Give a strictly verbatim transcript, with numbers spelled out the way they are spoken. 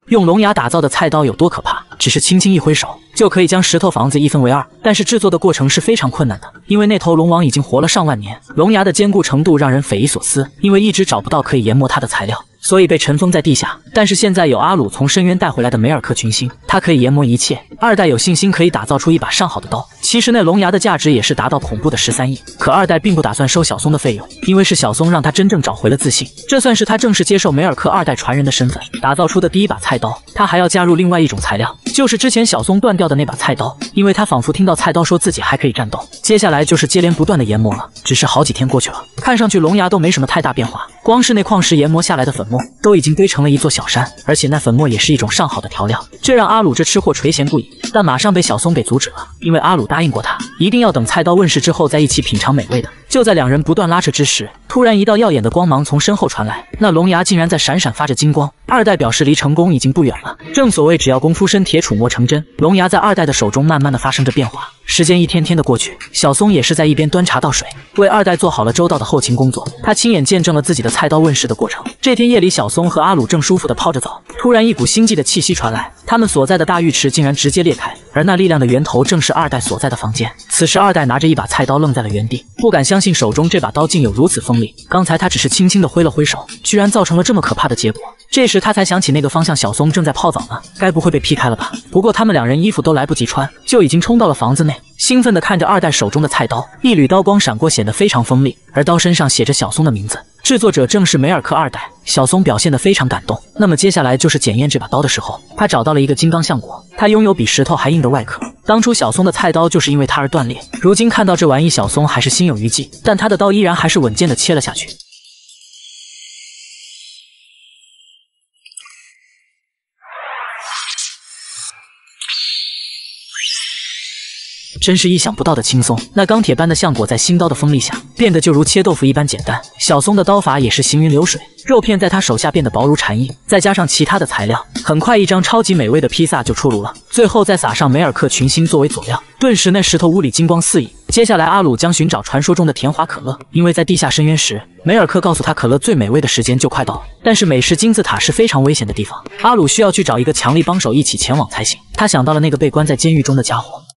用龙牙打造的菜刀有多可怕？只是轻轻一挥手，就可以将石头房子一分为二。但是制作的过程是非常困难的，因为那头龙王已经活了上万年，龙牙的坚固程度让人匪夷所思。因为一直找不到可以研磨它的材料，所以被尘封在地下。但是现在有阿鲁从深渊带回来的梅尔克群星，他可以研磨一切。二代有信心可以打造出一把上好的刀。其实那龙牙的价值也是达到恐怖的十三亿。可二代并不打算收小松的费用，因为是小松让他真正找回了自信。这算是他正式接受梅尔克二代传人的身份，打造出的第一把菜刀。他还要加入另外一种材料，就是之前小松断掉的那把菜刀，因为他仿佛听到菜刀说自己还可以战斗。接下来就是接连不断的研磨了。只是好几天过去了，看上去龙牙都没什么太大变化，光是那矿石研磨下来的粉末都已经堆成了一座小山，而且那粉末也是一种上好的调料，这让阿鲁这吃货垂涎不已。但马上被小松给阻止了，因为阿鲁答应过他，一定要等菜刀问世之后再一起品尝美味的。就在两人不断拉扯之时，突然一道耀眼的光芒从身后传来，那龙牙竟然在闪闪发着金光。二代表示离成功已经不远了。正所谓只要功夫深，铁杵磨成针，龙牙在二代的手中慢慢的发生着变化。时间一天天的过去，小松也是在一边端茶倒水，为二代做好了周到的后勤工作。他亲眼见证了自己的菜刀问世的过程。这天夜里，小松和阿鲁正舒服的泡着澡，突然一股心悸的气息传来，他们所在的大浴池竟然直接裂开，而那力量的源头正是二代所在的房间。此时二代拿着一把菜刀愣在了原地，不敢相信手中这把刀竟有如此锋利。刚才他只是轻轻的挥了挥手，居然造成了这么可怕的结果。这时他才想起那个方向小松正在泡澡呢，该不会被劈开了吧？不过他们两人衣服都来不及穿，就已经冲到了房子内，兴奋地看着二代手中的菜刀，一缕刀光闪过，显得非常锋利，而刀身上写着小松的名字，制作者正是梅尔克二代。小松表现得非常感动。那么接下来就是检验这把刀的时候，他找到了一个金刚橡果，它拥有比石头还硬的外壳。当初小松的菜刀就是因为它而断裂，如今看到这玩意，小松还是心有余悸，但他的刀依然还是稳健地切了下去。真是意想不到的轻松，那钢铁般的橡果在新刀的锋利下变得就如切豆腐一般简单。小松的刀法也是行云流水，肉片在他手下变得薄如蝉翼，再加上其他的材料，很快一张超级美味的披萨就出炉了。最后再撒上梅尔克群星作为佐料，顿时那石头屋里金光四溢。接下来阿鲁将寻找传说中的甜花可乐，因为在地下深渊时，梅尔克告诉他可乐最美味的时间就快到了，但是美食金字塔是非常危险的地方，阿鲁需要去找一个强力帮手一起前往才行。他想到了那个被关在监狱中的家伙。